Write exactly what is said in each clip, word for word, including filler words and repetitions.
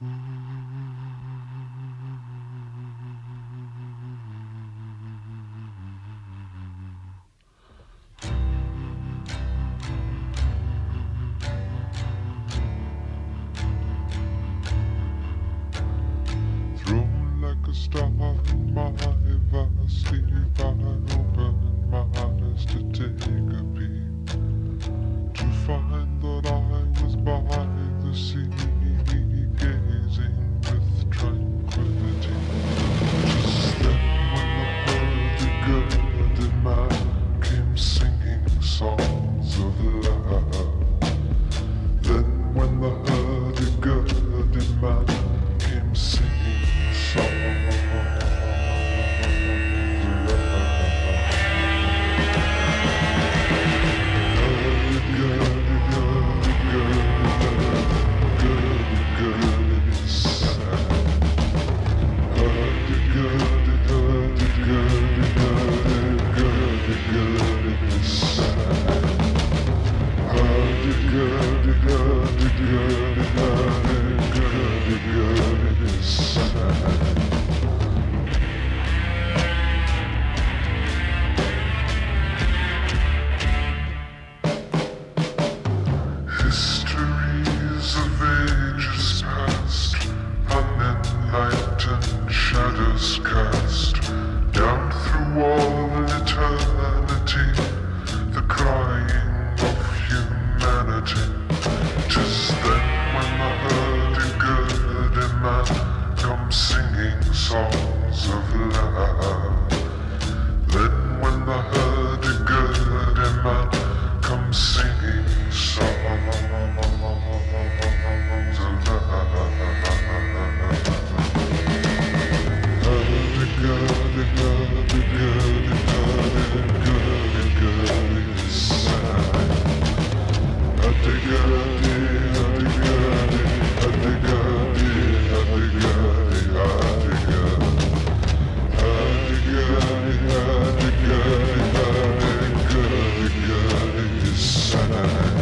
Thrown like a star in my vast sleep, I opened my eyes to take a peep, to find that I was by the sea, gazing with tranquility. Just then when the hurdy-gurdy man came singing songs of love, then when the hurdy-gurdy man came singing songs of love. Histories of ages past, unenlightened shadows cast down through all eternity, the crying of humanity. 'Tis then when the hurdy-gurdy man comes singing songs of love. Then when the hurdy-gurdy man comes singing songs of love. Hurdy-gurdy, hurdy-gurdy, hurdy-gurdy, sigh. Hurdy-gurdy, hurdy-gurdy, hurdy-gurdy, hurdy-gurdy, hurdy-gurdy. Hurdy-gurdy, hurdy-gurdy, hurdy-gurdy, sigh.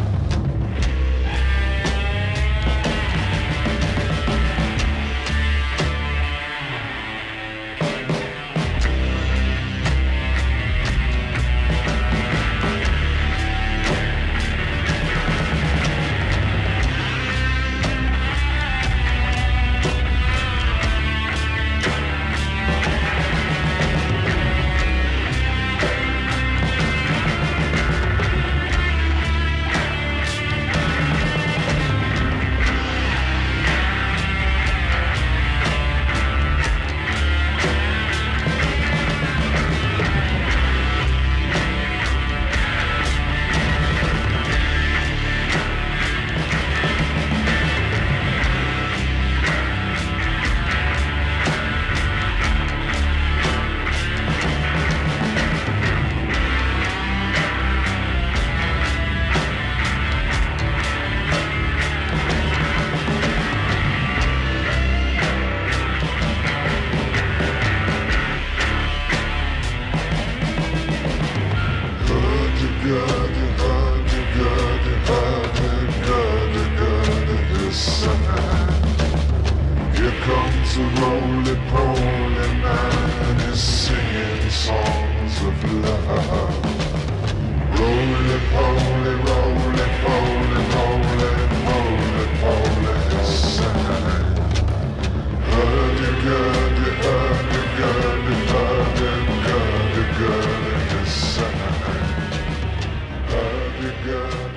Hurdy-gurdy, hurdy-gurdy, hurdy-gurdy, hurdy-gurdy, sigh. Here comes a roly-poly man, he's singing songs of love. Roly-poly, roly-poly, roly-poly, poly, sigh. Hurdy-gurdy, hurdy-gurdy, hurdy-gurdy, hurdy-gurdy, sigh. Hurdy-gurdy.